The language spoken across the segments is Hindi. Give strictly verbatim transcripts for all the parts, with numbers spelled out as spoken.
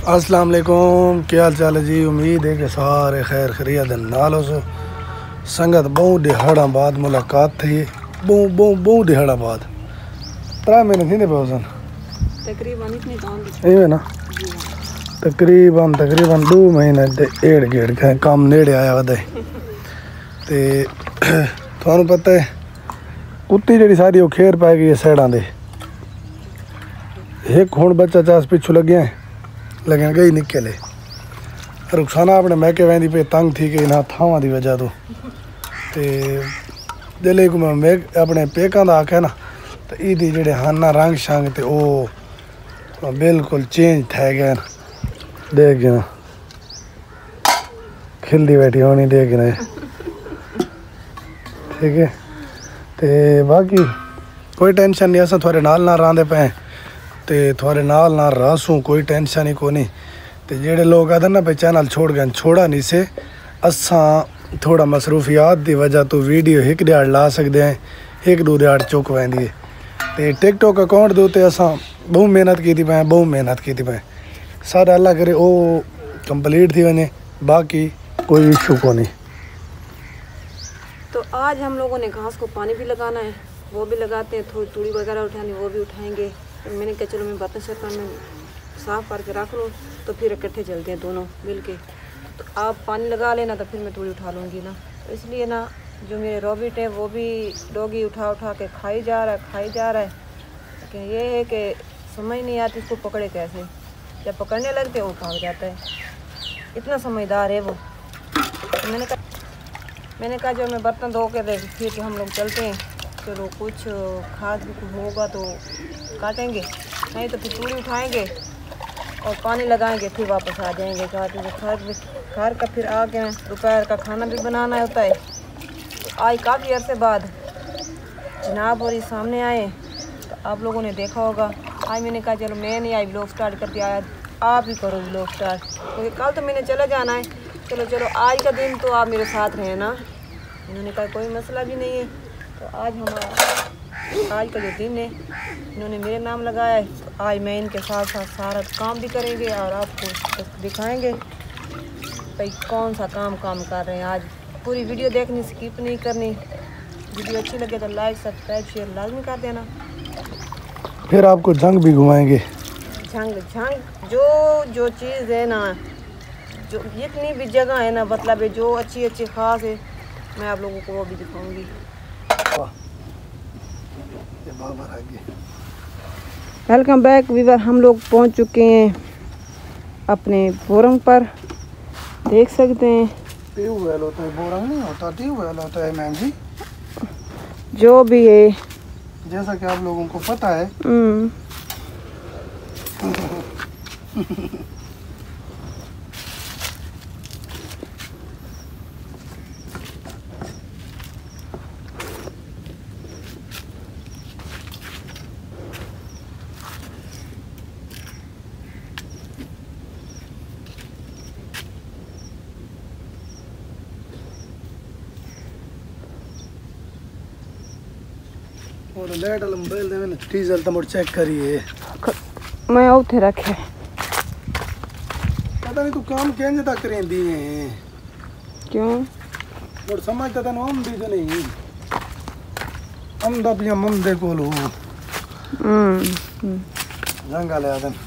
अस्सलाम वालेकुम, क्या हाल चाल है जी। उम्मीद है कि सारे खैर खैरियत नाल हो सो। संगत बहु दिहाड़ा बाद मुलाकात थी। बहु बहु बहु दिहाड़ा बाद त्रै महीने थी पे तकरीबन इतने काम इवें ना तकरीबन तकरीबन दो महीने एड़ गेड़ के काम नेड़े आया वधे ते थानू पता है कुत्ती जी सारी वो खेर पै गई सैडा दे। एक हुण बच्चा चास पिछू लगे लेकिन गई निकले रुखसाना अपने मैके वही पे तंग थी कि इन्हें थावां की वजह तो जिले को मैं मे अपने पेकों का आख्या ना तो यदी जोड़े हन ना रंग शंग तो वो बिल्कुल चेंज थे गए देख गिना खिलती बैठी होनी देख गिना ठीक है। तो बाकी कोई टेंशन नहीं, अस थोड़े नाल ना रहांदे पे तो थोड़े नाल ना रहसूँ, कोई टेंशन ही को नहीं। तो जेडे लोग आते ना पे चैनल छोड़ गए छोड़ा नहीं से असा थोड़ा मसरूफियात की वजह तो वीडियो एक दिहाड़ ला सकते हैं, एक दो दिहाड़ चुक पैंदी है। तो टिकटॉक अकाउंट के उत्ते असा बहु मेहनत की पे बहु मेहनत की पे सारा अल्लाह करे वो कंप्लीट थी वने, बाकी कोई इशू को नहीं। तो आज हम लोगों ने घास को पानी भी लगाना है, वो भी लगाते हैं। थोड़ी तूड़ी वगैरह उठानी वो भी उठाएंगे। तो मैंने कहा चलो मैं बर्तन शर्तन में साफ़ करके रख लूँ तो फिर इकट्ठे चलते हैं दोनों मिल के। तो आप पानी लगा लेना तो फिर मैं तूड़ी उठा लूँगी ना। तो इसलिए ना जो मेरे रॉबिट है वो भी डॉगी उठा उठा के खाई जा रहा है खाई जा रहा है। लेकिन ये है कि समझ नहीं आती इसको पकड़े कैसे, जब पकड़ने लगते वो भाग जाता है। इतना समझदार है वो। तो मैंने कहा मैंने कहा जो मैं बर्तन धो के दे फिर हम लोग चलते हैं। चलो कुछ खाद भी कुछ होगा तो काटेंगे, नहीं तो फिर तूड़ी उठाएंगे और पानी लगाएंगे फिर वापस आ जाएंगे घर घर घर का। फिर आके दोपहर का खाना भी बनाना होता है। तो आज काफ़ी अरसे बाद जनाब और ये सामने आए तो आप लोगों ने देखा होगा। आज मैंने कहा चलो मैं नहीं आई ब्लॉग स्टार्ट करके आया, आप ही करो ब्लॉग स्टार्ट, क्योंकि कल तो मैंने चला जाना है। चलो चलो आज का दिन तो आप मेरे साथ रहें ना। इन्होंने कहा कोई मसला भी नहीं है। तो आज हमारा आज का जो दिन है इन्होंने मेरे नाम लगाया है। तो आज मैं इनके साथ साथ सारा काम भी करेंगे और आपको दिखाएंगे भाई कौन सा काम काम कर रहे हैं। आज पूरी वीडियो देखनी, स्किप नहीं करनी। वीडियो अच्छी लगे तो लाइक सब्सक्राइब शेयर लाजमी कर देना। फिर आपको जंग भी घुमाएंगे। झंग झंग जो जो चीज़ है ना, जो जितनी भी जगह है ना, मतलब है जो अच्छी अच्छी ख़ास है मैं आप लोगों को वो भी दिखाऊंगी। वेलकम बैक वीवर, हम लोग पहुंच चुके हैं अपने बोरंग पर, देख सकते हैं। ट्यूबवेल होता है, बोरंग नहीं होता, ट्यूबवेल होता है मैम जी, जो भी है जैसा कि आप लोगों को पता है। और लाइट मोबाइल दे डीजल तो चेक करिए। मैं उठे रखे पता नहीं तू काम केंज तक रेंदी है क्यों और समझ तो तन हम दी नहीं हम दबिया मन दे कोलो हम्म जंगल है आदन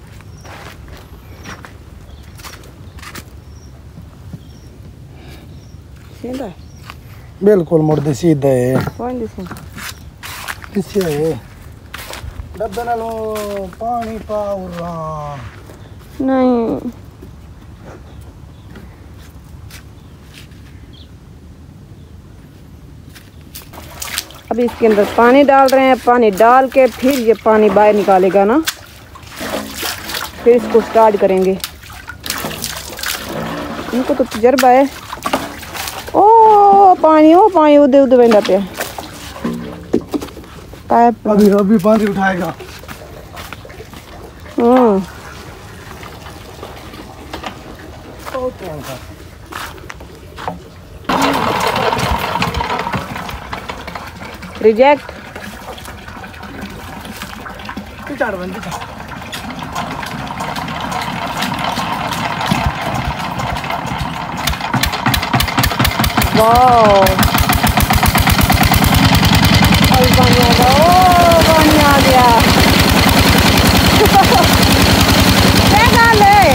सीधा बिल्कुल मुर्दे सीधा है। कौन दिसे किसे है डब्बे नालो पानी पाउरा नहीं। अब इसके अंदर पानी डाल रहे हैं, पानी डाल के फिर ये पानी बाहर निकालेगा ना, फिर इसको स्टार्ट करेंगे। इनको तो तजर्बा है। ओ पानी ओ पानी उधर उधर बंदा पे पाइप अभी अभी पानी उठाएगा। हम्म रिजेक्ट पिछाड़ बन पिछाड़ वाह, और पानी आ गया, ओ पानी आ गया। क्या हाल है?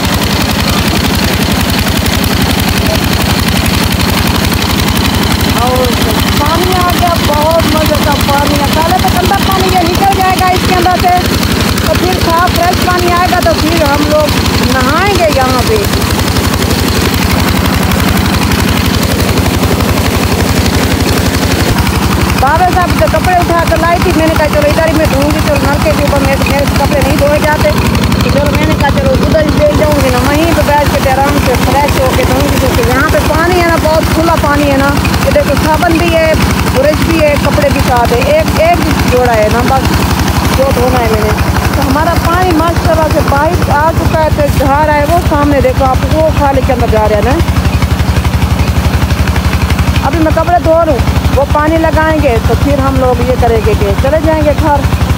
और पानी आ गया, बहुत मजे का पानी है। पहले तो गंदा पानी ये निकल जाएगा इसके अंदर से, तो फिर साफ फ्रेश पानी आएगा, तो फिर हम लोग नहाएंगे यहाँ पे। बाबा साहब से कपड़े उठा कर लाई थी, मैंने कहा चलो इधर ही मैं धोऊंगी, चलो नल के ऊपर मेरे मेरे कपड़े नहीं धोए जाते, तो चलो मैंने कहा चलो उधर ही ले जाऊँगी ना, वहीं पर बैठ के आराम से फ्रेश होकर धोऊंगी। क्योंकि यहाँ पे पानी है ना, बहुत खुला पानी है ना, ये देखो साबुन भी है, ब्रश भी है, कपड़े भी साथ है, एक एक जोड़ा है ना, बस जो धोना है मैंने। तो हमारा पानी माशाल्लाह से बाहर आ चुका है, तो जा रहा है वो सामने देखो आप, वो खाली के अंदर जा रहा है ना। अभी मैं कपड़े धो लूँ, वो पानी लगाएंगे, तो फिर हम लोग ये करेंगे कि चले जाएंगे घर।